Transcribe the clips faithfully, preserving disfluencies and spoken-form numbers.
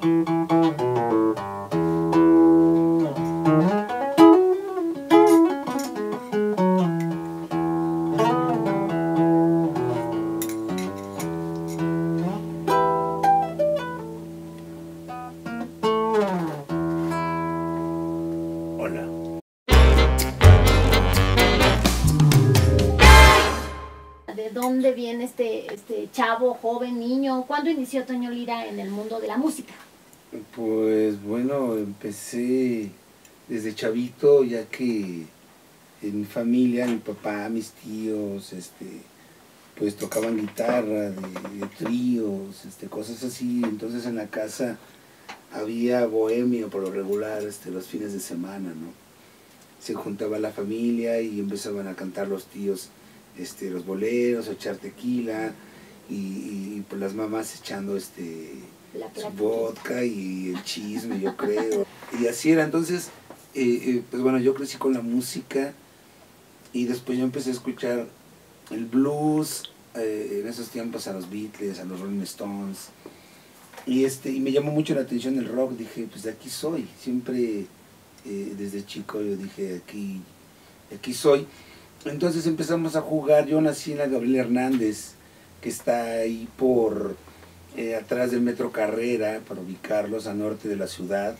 ¿De dónde viene este, este chavo, joven, niño? ¿Cuándo inició Toño Lira en el mundo de la música? Pues bueno, empecé desde chavito, ya que en mi familia, mi papá, mis tíos, este, pues tocaban guitarra, de, de tríos, este, cosas así. Entonces en la casa había bohemio por lo regular, este, los fines de semana, ¿no? Se juntaba la familia y empezaban a cantar los tíos este, los boleros, a echar tequila, y, y, y pues las mamás echando este, su vodka y el chisme, yo creo. Y así era. Entonces, eh, eh, pues bueno, yo crecí con la música y después yo empecé a escuchar el blues, eh, en esos tiempos a los Beatles, a los Rolling Stones, y, este, y me llamó mucho la atención el rock. Dije, pues de aquí soy. Siempre, eh, desde chico yo dije, aquí, aquí soy. Entonces empezamos a jugar. Yo nací en la Gabriel Hernández, que está ahí por eh, atrás del Metro Carrera, para ubicarlos al norte de la ciudad.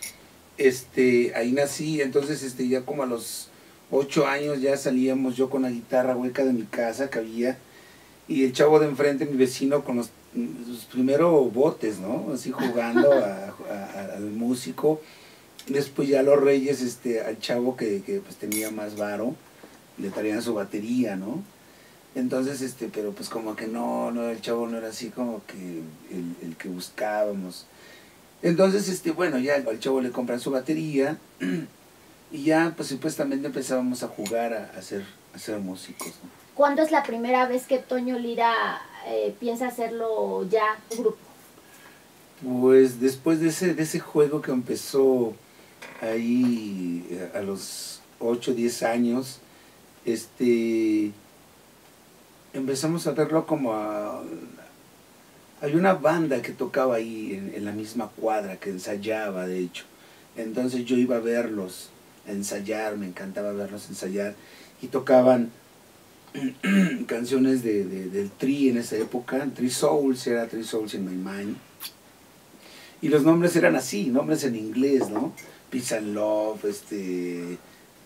Este, ahí nací. Entonces este, ya como a los ocho años ya salíamos yo con la guitarra hueca de mi casa que había, y el chavo de enfrente, mi vecino, con los, los primeros botes, ¿no? Así jugando a, a, al músico. Después ya los reyes, este, al chavo que, que pues tenía más varo, le traían su batería, ¿no? Entonces, este, pero pues como que no, no, el chavo no era así como que el, el que buscábamos. Entonces, este, bueno, ya al chavo le compran su batería y ya, pues supuestamente empezábamos a jugar a, a, ser, a ser músicos, ¿no? ¿Cuándo es la primera vez que Toño Lira eh, piensa hacerlo ya grupo? Pues después de ese, de ese juego que empezó ahí a los ocho, diez años, este, empezamos a verlo como a, hay una banda que tocaba ahí en, en la misma cuadra, que ensayaba de hecho. Entonces yo iba a verlos, a ensayar, me encantaba verlos ensayar, y tocaban canciones de, de, del Tri en esa época. Three Souls, era Three Souls in My Mind, y los nombres eran así, nombres en inglés, ¿no? Peace and Love, este,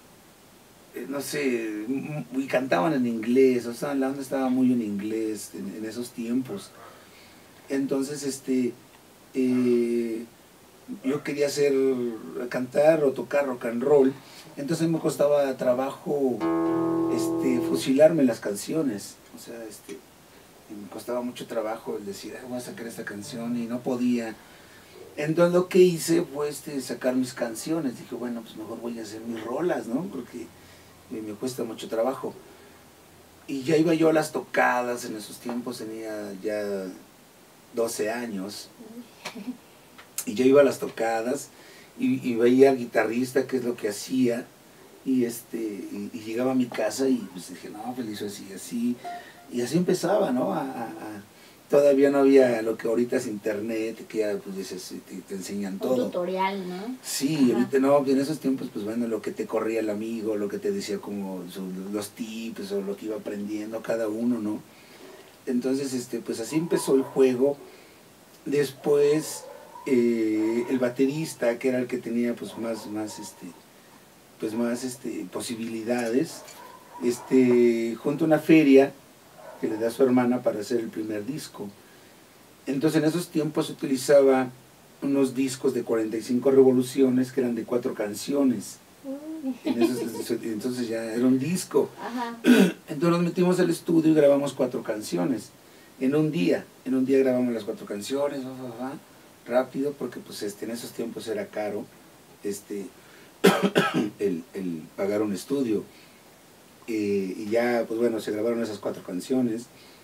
no sé, y cantaban en inglés. O sea, la onda estaba muy en inglés en, en esos tiempos. Entonces, este, eh, yo quería hacer, cantar o tocar rock and roll. Entonces me costaba trabajo este, fusilarme las canciones. O sea, este, me costaba mucho trabajo el decir, ah, voy a sacar esta canción, y no podía. Entonces lo que hice fue este, sacar mis canciones. Dije, bueno, pues mejor voy a hacer mis rolas, ¿no? Porque me, me cuesta mucho trabajo. Y ya iba yo a las tocadas. En esos tiempos tenía ya doce años. Y yo iba a las tocadas y, y veía al guitarrista, qué es lo que hacía. Y, este, y, y llegaba a mi casa y pues dije, no, pues hizo así, así. Y así empezaba, ¿no? A, a, a, todavía no había lo que ahorita es internet, que ya pues dices, te, te enseñan todo. Un tutorial, ¿no? Sí, Ajá. ahorita no, en esos tiempos pues bueno, lo que te corría el amigo, lo que te decía como su, los tips o lo que iba aprendiendo cada uno, ¿no? Entonces, este, pues así empezó el juego. Después, eh, el baterista, que era el que tenía pues más, más, este, pues más, este, posibilidades, este, junto a una feria que le da a su hermana para hacer el primer disco. Entonces en esos tiempos se utilizaba unos discos de cuarenta y cinco revoluciones que eran de cuatro canciones. En esos, entonces ya era un disco. Ajá. Entonces nos metimos al estudio y grabamos cuatro canciones en un día. En un día grabamos las cuatro canciones, rápido, porque pues este, en esos tiempos era caro este, el, el pagar un estudio. Eh, y ya, pues bueno, se grabaron esas cuatro canciones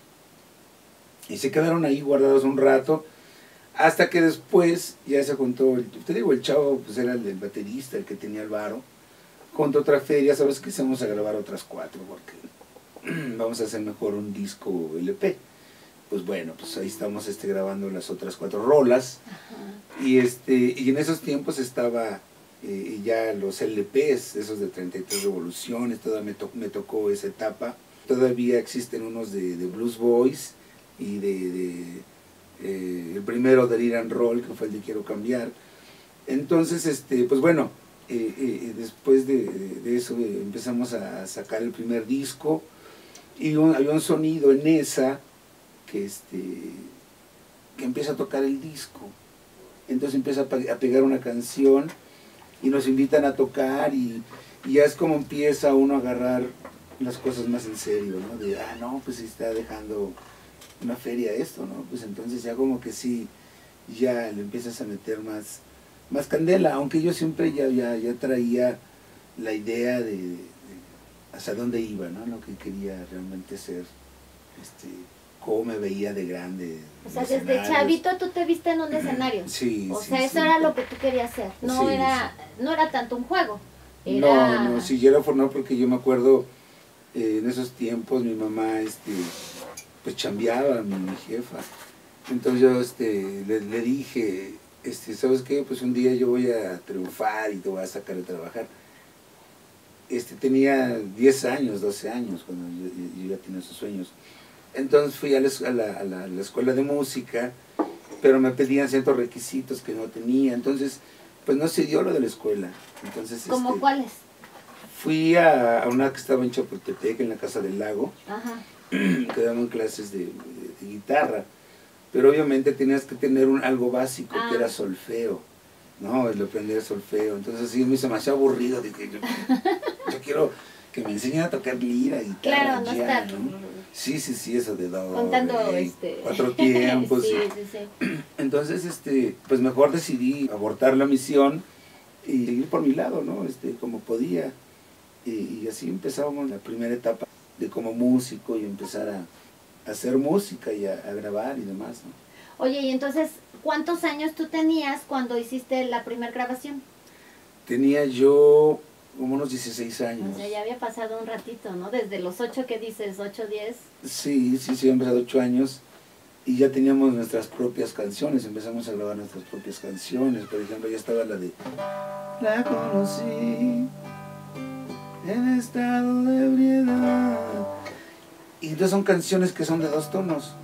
y se quedaron ahí guardados un rato, hasta que después ya se juntó, el, te digo, el chavo pues era el, el baterista, el que tenía el varo, junto a otra feria, sabes que vamos a grabar otras cuatro, porque vamos a hacer mejor un disco L P. pues bueno, pues ahí estamos este, grabando las otras cuatro rolas. Ajá. Y, este, y en esos tiempos estaba eh, ya los L Ps, esos de treinta y tres revoluciones, todavía me, to me tocó esa etapa. Todavía existen unos de, de Blues Boys y de, de eh, el primero de Ir and Roll, que fue el de Quiero Cambiar. Entonces, este, pues bueno, eh, eh, después de, de eso eh, empezamos a sacar el primer disco y un, había un sonido en esa que, este, que empieza a tocar el disco. Entonces empieza a pegar una canción y nos invitan a tocar y, y ya es como empieza uno a agarrar las cosas más en serio, ¿no? De, ah, no, pues se está dejando una feria esto, ¿no? Pues entonces ya como que sí, ya le empiezas a meter más, más candela, aunque yo siempre ya, ya, ya traía la idea de, de hacia dónde iba, ¿no? Lo que quería realmente ser, este, cómo me veía de grande. O sea, desde chavito tú te viste en un escenario. Sí, O sí, sea, eso sí. era lo que tú querías hacer. No, Sí, era, sí. no era tanto un juego. Era... No, no, sí, yo era formado porque yo me acuerdo eh, en esos tiempos mi mamá, este, pues chambeaba, mi, mi jefa. Entonces yo este, le, le dije, este, ¿sabes qué? Pues un día yo voy a triunfar y te voy a sacar de trabajar. Este, tenía diez años, doce años cuando yo, yo ya tenía esos sueños. Entonces fui a la, a, la, a, la, a la escuela de música, pero me pedían ciertos requisitos que no tenía. Entonces, pues no se dio lo de la escuela. Entonces, ¿Cómo este, cuáles? Fui a, a una que estaba en Chapultepec, en la Casa del Lago, Ajá. que daban clases de, de, de guitarra. Pero obviamente tenías que tener un, algo básico, ah. que era solfeo, ¿no? El aprender solfeo. Entonces sí, me hizo demasiado aburrido. Dije, yo, yo quiero que me enseñen a tocar lira, guitarra, claro, no ya, estar... ¿no? Sí, sí, sí, eso de do, contando re, este... cuatro tiempos. Sí, y... sí, sí. Entonces, este, pues mejor decidí abortar la misión y seguir por mi lado, ¿no? Este, como podía. Y, y así empezábamos la primera etapa de como músico y empezar a, a hacer música y a, a grabar y demás, ¿no? Oye, y entonces, ¿cuántos años tú tenías cuando hiciste la primera grabación? Tenía yo como unos dieciséis años. O sea, ya había pasado un ratito, ¿no? Desde los ocho que dices, ocho, diez. Sí, sí, sí, habían pasado ocho años y ya teníamos nuestras propias canciones, empezamos a grabar nuestras propias canciones. Por ejemplo, ya estaba la de La conocí en estado de ebriedad. Y entonces son canciones que son de dos tonos.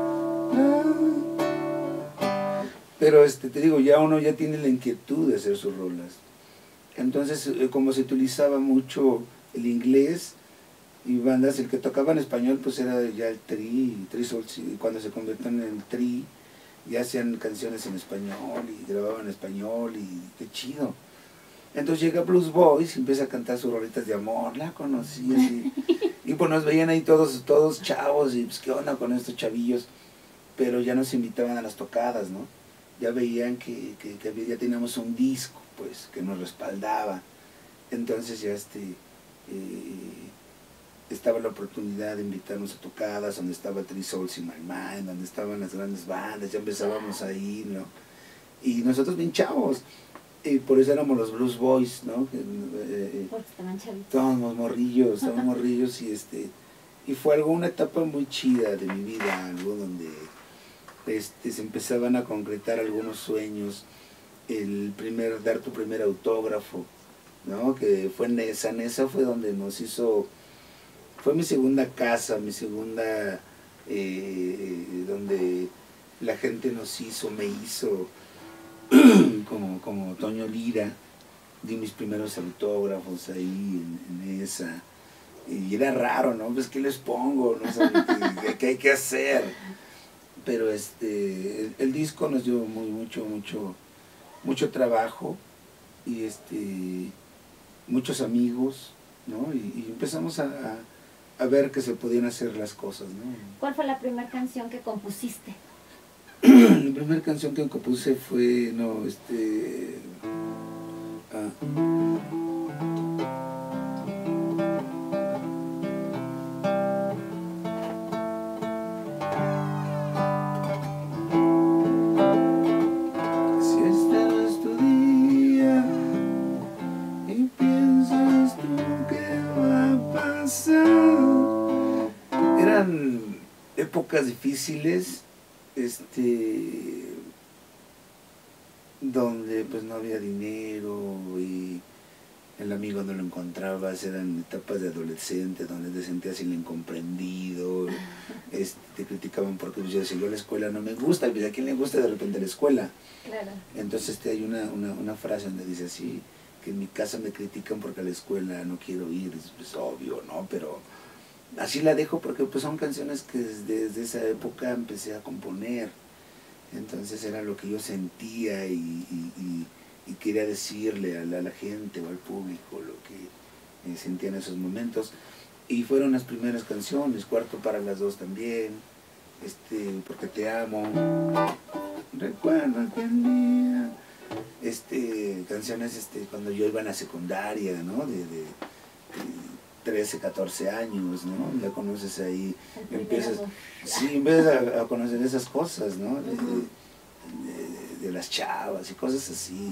Pero este, te digo, ya uno ya tiene la inquietud de hacer sus rolas. Entonces, como se utilizaba mucho el inglés y bandas, el que tocaba en español pues era ya el tri, tri sol, cuando se convirtieron en tri, ya hacían canciones en español y grababan en español y qué chido. Entonces llega Blues Boys y empieza a cantar sus rolitas de amor, la conocí así. Y pues nos veían ahí todos, todos chavos y pues qué onda con estos chavillos, pero ya nos invitaban a las tocadas, ¿no? Ya veían que, que, que ya teníamos un disco, pues, que nos respaldaba. Entonces ya este, eh, estaba la oportunidad de invitarnos a tocadas, donde estaba Three Souls in My Mind, donde estaban las grandes bandas, ya empezábamos a ir, ¿no? Y nosotros bien chavos, y por eso éramos los Blues Boys, ¿no? Eh, Porque estaban chavitos. Estábamos morrillos, estábamos morrillos, y este, y fue algo, una etapa muy chida de mi vida, algo donde este, se empezaban a concretar algunos sueños, el primer, dar tu primer autógrafo, ¿no? Que fue Nesa, Nesa fue donde nos hizo, fue mi segunda casa, mi segunda, eh, donde la gente nos hizo, me hizo, como, como Toño Lira, di mis primeros autógrafos ahí en, en esa, y era raro, ¿no? Pues, ¿qué les pongo? No sé, ¿qué, qué hay que hacer? Pero este, el, el disco nos dio muy, mucho, mucho, mucho trabajo y este, muchos amigos, ¿no? Y, y empezamos a, a, a ver que se podían hacer las cosas, ¿no? ¿Cuál fue la primera canción que compusiste? La primera canción que compuse fue, no, este... Ah, épocas difíciles, este, donde pues no había dinero y el amigo no lo encontrabas, eran etapas de adolescente donde te sentías el incomprendido, este, te criticaban porque pues, yo decía, yo la escuela no me gusta, pues a quién le gusta de repente la escuela. Claro. Entonces este, hay una, una, una frase donde dice así, que en mi casa me critican porque a la escuela no quiero ir, es pues, obvio, ¿no? Pero así la dejo porque pues son canciones que desde, desde esa época empecé a componer, entonces era lo que yo sentía y, y, y y quería decirle a la, a la gente o al público lo que eh, sentía en esos momentos. Y fueron las primeras canciones, Cuarto para las dos también, este, Porque te amo, Recuerdo aquel día, este, canciones este, cuando yo iba a la secundaria, ¿no? De, de, de trece, catorce años, ¿no? Ya conoces ahí, empiezas, sí, empiezas a, a conocer esas cosas, ¿no? De, de, de, de las chavas y cosas así,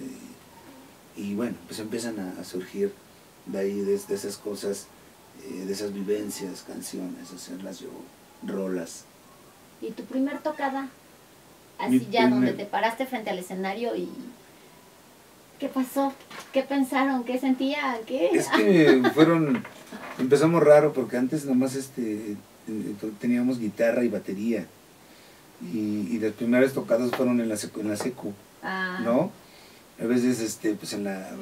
y, y bueno, pues empiezan a, a surgir de ahí, de, de esas cosas, eh, de esas vivencias, canciones, hacerlas yo, rolas. ¿Y tu primer tocada? Así Mi ya, primer... donde te paraste frente al escenario y... ¿Qué pasó? ¿Qué pensaron? ¿Qué sentían? ¿Qué? Es que fueron, empezamos raro porque antes nomás este, teníamos guitarra y batería. Y, y las primeras tocadas fueron en la secu, en la secu ah. ¿no? A veces, este, pues en la,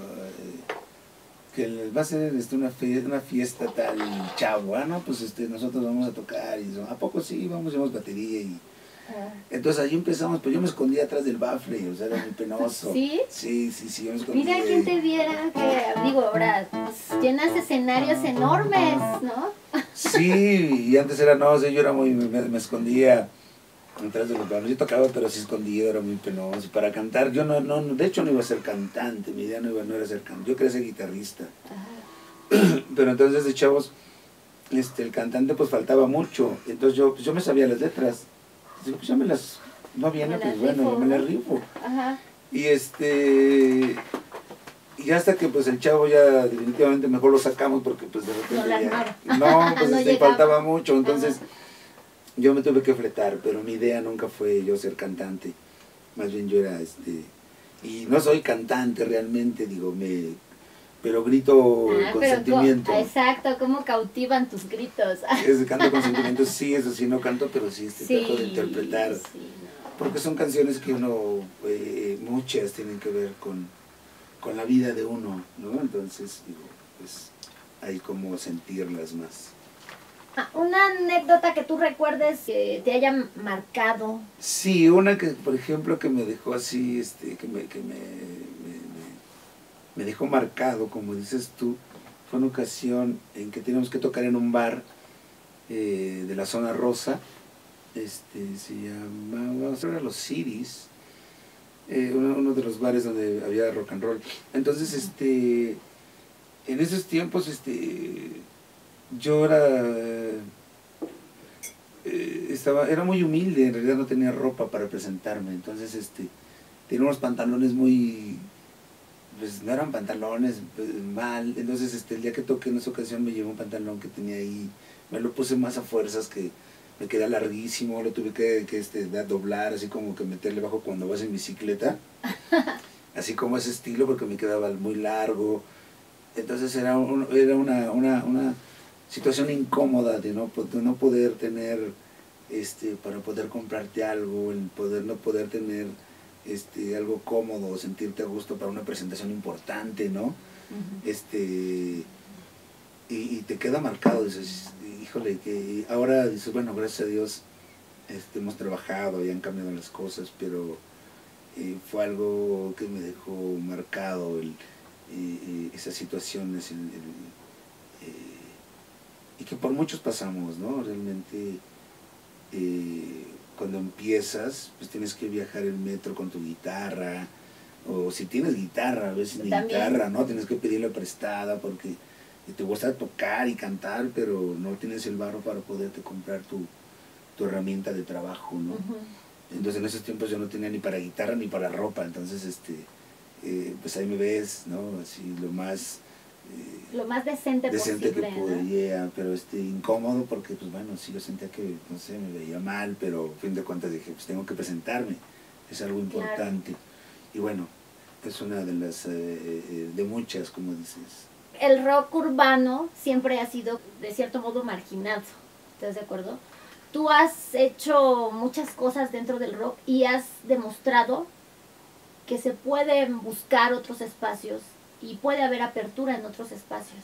que va a ser este, una, fiesta, una fiesta tal, chavo, ah, no, pues este, nosotros vamos a tocar, y ¿a poco sí? Vamos, llevamos batería, y ah. Entonces ahí empezamos, pues yo me escondía atrás del bafle, o sea, era muy penoso. ¿Sí? Sí, sí, sí, yo me escondía. Mira, quién te viera, que, digo, ahora, pues, llenas escenarios enormes, ¿no? Sí, y antes era, no, o sea, yo era muy, me, me escondía atrás de los bafles, yo tocaba, pero así escondido, era muy penoso. Para cantar, yo no, no, de hecho no iba a ser cantante, mi idea no, iba, no era ser cantante, yo quería ser guitarrista. Ajá. Pero entonces de chavos, este, el cantante pues faltaba mucho, entonces yo, pues, yo me sabía las letras. Pues ya me las, no viene, pues bueno, yo me las rifo. Ajá. Y este, y hasta que pues el chavo ya definitivamente mejor lo sacamos porque pues de repente no, ya, no pues no este, faltaba mucho, entonces ajá. Yo me tuve que fletar, pero mi idea nunca fue yo ser cantante, más bien yo era este, y no soy cantante realmente, digo, me... pero grito ah, con pero sentimiento. Exacto, ¿cómo cautivan tus gritos? Es, canto con sentimiento, sí, eso sí, no canto, pero sí, este, sí trato de interpretar. Sí, no. Porque son canciones que uno, eh, muchas tienen que ver con, con la vida de uno, ¿no? Entonces, digo, pues hay como sentirlas más. Ah, ¿una anécdota que tú recuerdes que te haya marcado? Sí, una que, por ejemplo, que me dejó así, este, que me... Que me me dejó marcado, como dices tú, fue una ocasión en que teníamos que tocar en un bar eh, de la zona rosa, este, se llamaba, era Los Ciris, eh, uno, uno de los bares donde había rock and roll. Entonces, este, en esos tiempos, este, yo era, eh, estaba, era muy humilde, en realidad no tenía ropa para presentarme, entonces, este, tenía unos pantalones muy... pues no eran pantalones, pues, mal, entonces este, el día que toqué en esa ocasión me llevé un pantalón que tenía ahí, me lo puse más a fuerzas que me queda larguísimo, lo tuve que, que este, doblar, así como que meterle bajo cuando vas en bicicleta, así como ese estilo porque me quedaba muy largo, entonces era, un, era una, una, una situación incómoda de no, de no poder tener, este, para poder comprarte algo, el poder no poder tener... Este, algo cómodo, sentirte a gusto para una presentación importante, ¿no? Uh-huh. Este, y, y te queda marcado, dices, híjole, que ahora dices, bueno, gracias a Dios este, hemos trabajado y han cambiado las cosas, pero eh, fue algo que me dejó marcado el, eh, esas situaciones el, el, eh, y que por muchos pasamos, ¿no? Realmente eh, cuando empiezas, pues tienes que viajar en metro con tu guitarra, o si tienes guitarra, a veces ni guitarra, ¿no? Tienes que pedirla prestada porque te gusta tocar y cantar, pero no tienes el barro para poderte comprar tu, tu herramienta de trabajo, ¿no? Uh-huh. Entonces en esos tiempos yo no tenía ni para guitarra ni para ropa, entonces este, eh, pues ahí me ves, ¿no? Así lo más eh, lo más decente, decente posible, que pude, ¿no? yeah, pero este, incómodo porque, pues bueno, sí yo sentía que, no sé, me veía mal, pero a fin de cuentas dije, pues tengo que presentarme, es algo importante. Claro. Y bueno, es una de las, eh, eh, de muchas, como dices. El rock urbano siempre ha sido, de cierto modo, marginado, ¿estás de acuerdo? Tú has hecho muchas cosas dentro del rock y has demostrado que se pueden buscar otros espacios y puede haber apertura en otros espacios.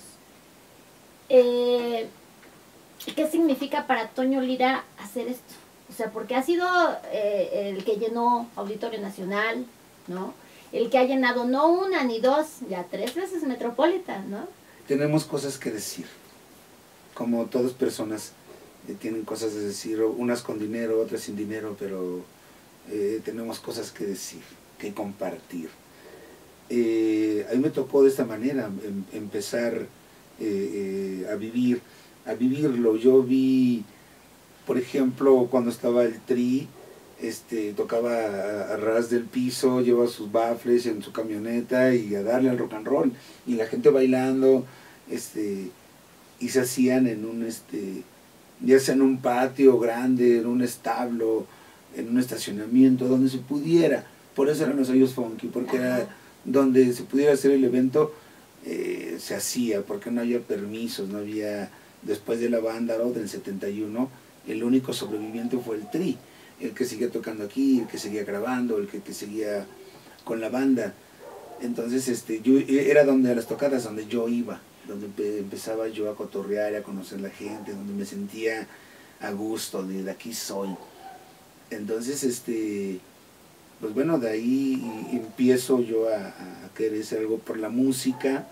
Eh, ¿Qué significa para Toño Lira hacer esto? O sea, porque ha sido eh, el que llenó Auditorio Nacional, ¿no? El que ha llenado no una ni dos, ya tres veces Metropolitan, ¿no? Tenemos cosas que decir. Como todas personas eh, tienen cosas que decir, unas con dinero, otras sin dinero, pero eh, tenemos cosas que decir, que compartir. Eh, a mí me tocó de esta manera em, empezar eh, eh, a vivir, a vivirlo. Yo vi, por ejemplo, cuando estaba el Tri, este, tocaba a, a ras del piso, llevaba sus baffles en su camioneta y a darle al rock and roll, y la gente bailando, este, y se hacían en un, este, ya sea en un patio grande, en un establo, en un estacionamiento, donde se pudiera. Por eso eran los Hoyos Funky, porque era donde se pudiera hacer el evento, eh, se hacía, porque no había permisos, no había, después de la banda, ¿no?, del setenta y uno, el único sobreviviente fue el Tri, el que seguía tocando aquí, el que seguía grabando, el que, que seguía con la banda. Entonces este, yo, era donde a las tocadas donde yo iba, donde empe, empezaba yo a cotorrear, a conocer la gente, donde me sentía a gusto, de, de aquí soy. Entonces, este, pues bueno, de ahí empiezo yo a, a querer hacer algo por la música.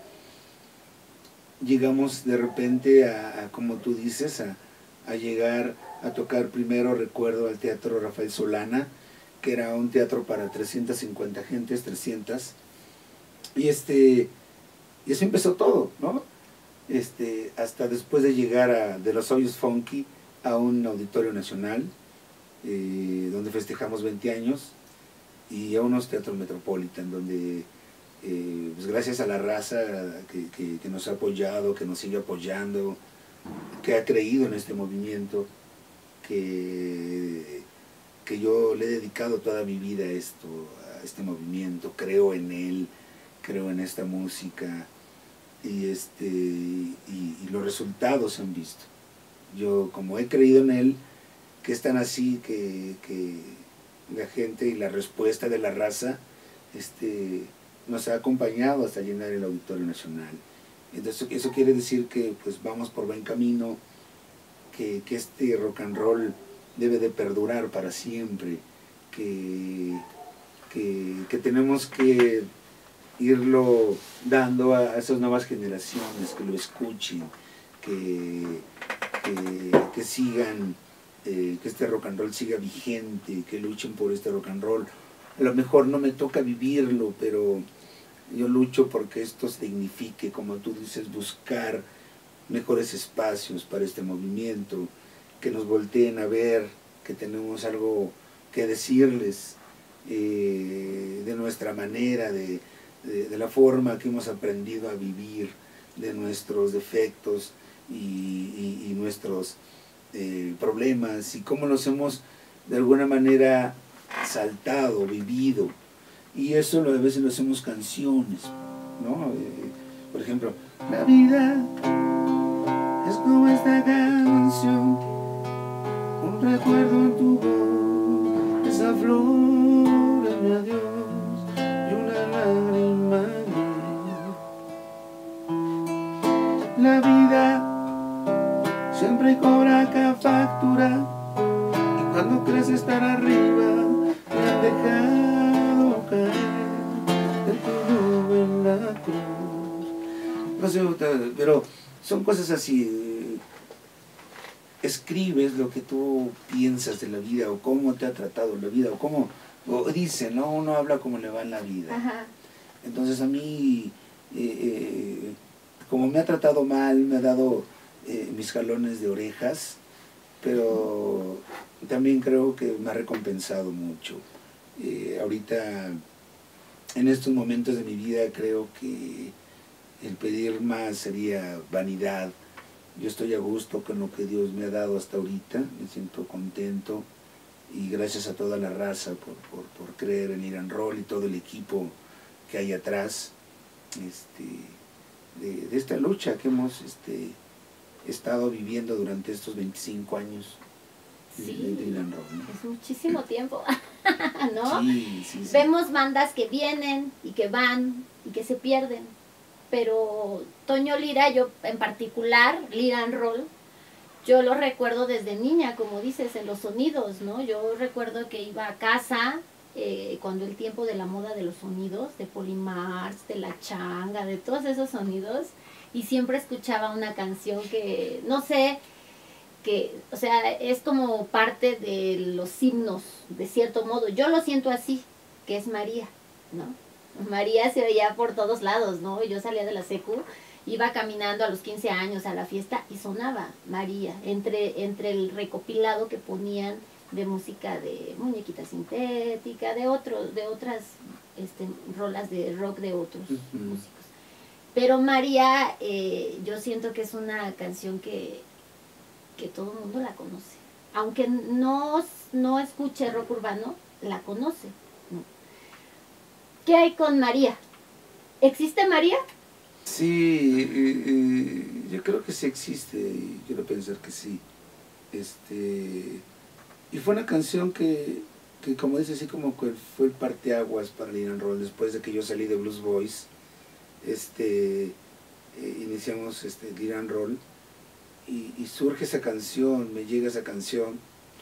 Llegamos de repente a, a como tú dices, a, a llegar a tocar primero, recuerdo, al Teatro Rafael Solana, que era un teatro para trescientas cincuenta gentes, trescientas, y este, y eso empezó todo, ¿no? Este, hasta después de llegar a, de los Hoyos Funky a un auditorio nacional, eh, donde festejamos veinte años, y a unos teatros Metropolitan, donde eh, pues gracias a la raza que, que, que nos ha apoyado, que nos sigue apoyando, que ha creído en este movimiento, que, que yo le he dedicado toda mi vida a esto, a este movimiento, creo en él, creo en esta música, y, este, y, y los resultados se han visto. Yo, como he creído en él, que es tan así que, que la gente y la respuesta de la raza este, nos ha acompañado hasta llenar el Auditorio Nacional. Entonces eso quiere decir que pues vamos por buen camino, que, que este rock and roll debe de perdurar para siempre, que, que, que tenemos que irlo dando a esas nuevas generaciones, que lo escuchen, que, que, que sigan, eh, que este rock and roll siga vigente, que luchen por este rock and roll. A lo mejor no me toca vivirlo, pero yo lucho porque esto se dignifique, como tú dices, buscar mejores espacios para este movimiento, que nos volteen a ver, que tenemos algo que decirles eh, de nuestra manera, de, de, de la forma que hemos aprendido a vivir, de nuestros defectos y, y, y nuestros eh, problemas, y cómo los hemos de alguna manera saltado, vivido. Y eso a veces lo hacemos canciones, ¿no? Eh, por ejemplo, la vida es como esta canción, un recuerdo en tu voz, esa flor en mi adiós y una lágrima en la vida siempre cobra cada factura, y cuando crees estar arriba te han dejado caer de tu nube en la cruz. No sé, pero son cosas así. Escribes lo que tú piensas de la vida, o cómo te ha tratado la vida, o cómo, o dicen, ¿no? Uno habla como le va en la vida. Ajá. Entonces a mí, eh, eh, como me ha tratado mal, me ha dado eh, mis jalones de orejas, pero también creo que me ha recompensado mucho. Eh, ahorita, en estos momentos de mi vida, creo que el pedir más sería vanidad. Yo estoy a gusto con lo que Dios me ha dado hasta ahorita, me siento contento y gracias a toda la raza por, por, por creer en Ir and Roll y todo el equipo que hay atrás este, de, de esta lucha que hemos este, estado viviendo durante estos veinticinco años. Sí, de, de Ir and Roll, ¿no? Es muchísimo tiempo, ¿no? Sí, sí, sí. Vemos bandas que vienen y que van y que se pierden, pero Toño Lira, yo en particular, Ir and Roll, yo lo recuerdo desde niña, como dices, en los sonidos, ¿no? Yo recuerdo que iba a casa eh, cuando el tiempo de la moda de los sonidos, de Polymars, de La Changa, de todos esos sonidos, y siempre escuchaba una canción que, no sé, que, o sea, es como parte de los himnos, de cierto modo. Yo lo siento así, que es María, ¿no? María se oía por todos lados, ¿no? Yo salía de la secu, iba caminando a los quince años a la fiesta y sonaba María, entre, entre el recopilado que ponían de música de Muñequita Sintética, de otros, de otras este, rolas de rock de otros uh-huh. músicos. Pero María, eh, yo siento que es una canción que que todo el mundo la conoce. Aunque no, no escuche rock urbano, la conoce, ¿no? ¿Qué hay con María? ¿Existe María? Sí, eh, eh, yo creo que sí existe, y quiero pensar que sí. Este, y fue una canción que, que como dice, así como que fue el parteaguas para el Ir and Roll. Después de que yo salí de Blues Boys, este, eh, iniciamos este, el Ir and Roll. Y, y surge esa canción, me llega esa canción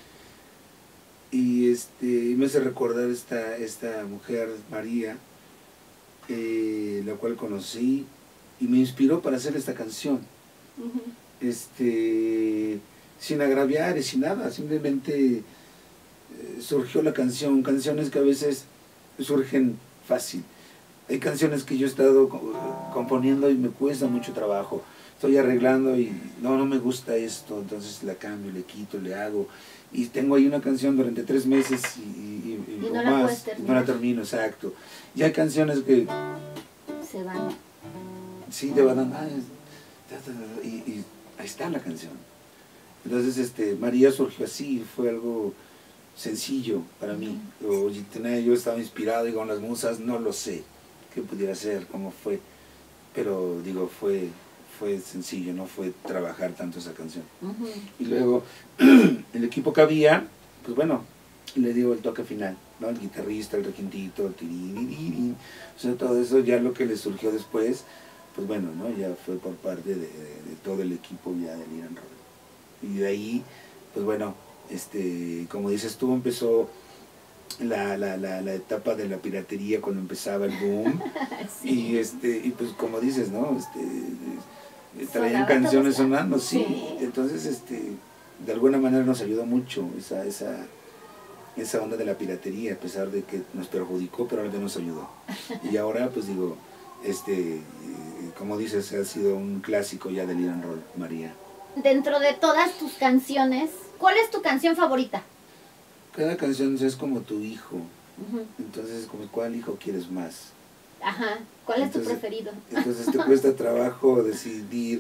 y este y me hace recordar esta, esta mujer, María, eh, la cual conocí y me inspiró para hacer esta canción. Uh-huh. Este, sin agraviar y sin nada, simplemente eh, surgió la canción, canciones que a veces surgen fácil. Hay canciones que yo he estado componiendo y me cuesta mucho trabajo. Estoy arreglando y no, no me gusta esto, entonces la cambio, le quito, le hago. Y tengo ahí una canción durante tres meses y, y, y, y o no más, la no la termino, exacto. Y hay canciones que... se van. Sí, te van a... Y, y ahí está la canción. Entonces, este, María surgió así, fue algo sencillo para mí. O, yo estaba inspirado y con las musas, no lo sé qué pudiera ser, cómo fue. Pero, digo, fue... fue sencillo, no fue trabajar tanto esa canción. Uh-huh. Y luego, el equipo que había, pues bueno, le dio el toque final, ¿no? El guitarrista, el requintito, el tiririririn, o sea, todo eso ya lo que le surgió después, pues bueno, ¿no? Ya fue por parte de, de, de todo el equipo ya del Ir and Roll. Y de ahí, pues bueno, este, como dices tú, empezó La, la, la, la etapa de la piratería cuando empezaba el boom. Sí. y este y pues como dices, ¿no? Este, traían canciones sonando, sí. sí. Entonces, este, de alguna manera nos ayudó mucho esa, esa, esa onda de la piratería, a pesar de que nos perjudicó, pero ahora nos ayudó. Y ahora, pues digo, este, como dices, ha sido un clásico ya del Ir and Roll, María. Dentro de todas tus canciones, ¿cuál es tu canción favorita? Cada canción es como tu hijo. Uh-huh. Entonces, como, ¿cuál hijo quieres más? Ajá, ¿cuál es entonces, tu preferido? Entonces te cuesta trabajo decidir,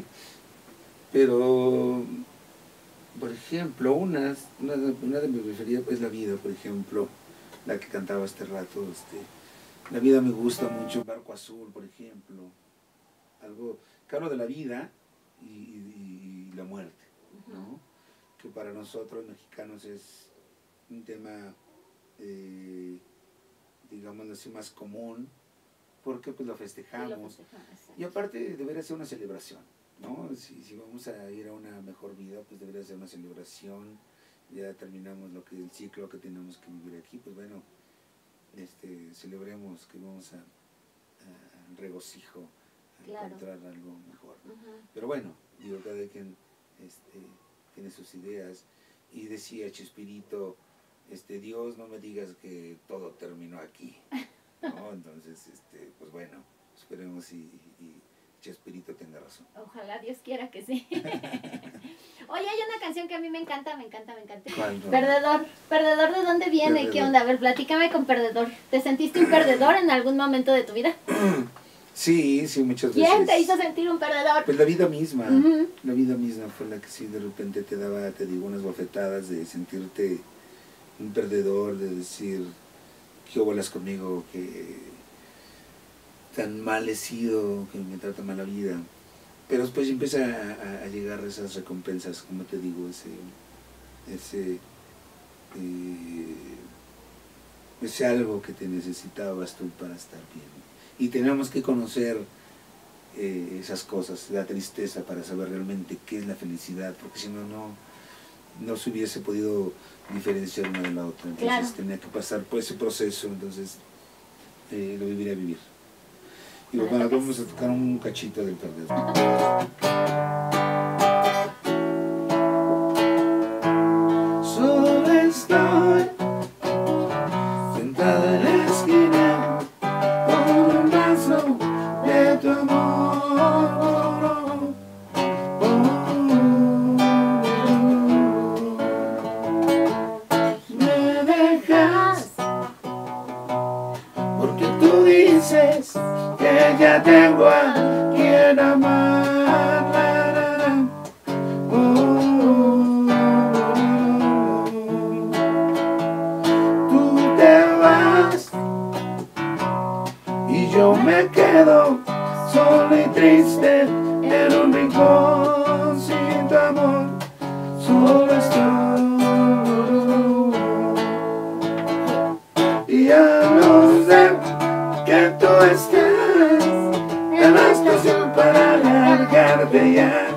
pero, por ejemplo, una, una, una de mis preferidas es La Vida, por ejemplo, la que cantaba este rato. Este, La Vida me gusta mucho, Barco Azul, por ejemplo, algo, que hablo de la vida y, y, y la muerte, uh-huh. ¿no? Que para nosotros mexicanos es un tema, eh, digamos así, más común, porque pues lo festejamos. Lo festejamos y aparte debería ser una celebración, ¿no? Si, si vamos a ir a una mejor vida, pues debería ser una celebración. Ya terminamos lo que el ciclo que tenemos que vivir aquí, pues bueno, este, celebremos que vamos a, a regocijo, a claro. encontrar algo mejor. Uh-huh. Pero bueno, digo, cada quien este, tiene sus ideas. Y decía Chespirito, este, Dios, no me digas que todo terminó aquí, ¿no? Entonces, este, pues bueno, esperemos y, y Chespirito tenga razón. Ojalá Dios quiera que sí. Oye, hay una canción que a mí me encanta, me encanta, me encanta. ¿Cuál, no? Perdedor. ¿Perdedor de dónde viene? Perdedor. ¿Qué onda? A ver, platícame con Perdedor. ¿Te sentiste un perdedor en algún momento de tu vida? Sí, sí, muchas veces. ¿Quién te hizo sentir un perdedor? Pues la vida misma, Ujú. la vida misma fue la que sí de repente te daba, te digo, unas bofetadas de sentirte un perdedor, de decir, ¿qué bolas conmigo? Que tan mal he sido, que me trata mal la vida. Pero después empieza a, a llegar esas recompensas, como te digo, ese, ese, eh, ese algo que te necesitabas tú para estar bien. Y tenemos que conocer eh, esas cosas, la tristeza, para saber realmente qué es la felicidad, porque si no, no, no se hubiese podido diferenciar una de la otra. Entonces Claro. tenía que pasar por ese proceso, entonces eh, lo viviré a vivir. Y Vale, bueno, pues. vamos a tocar un cachito del perdedor. Solo estoy sentada en la esquina con un vaso de tu amor. Me dejas porque tú dices que ya tengo a quien amar. Tú te vas y yo me quedo solo y triste en un rincón sin tu amor. Solo estoy y ya no sé que tú estás en la estación para largarte ya.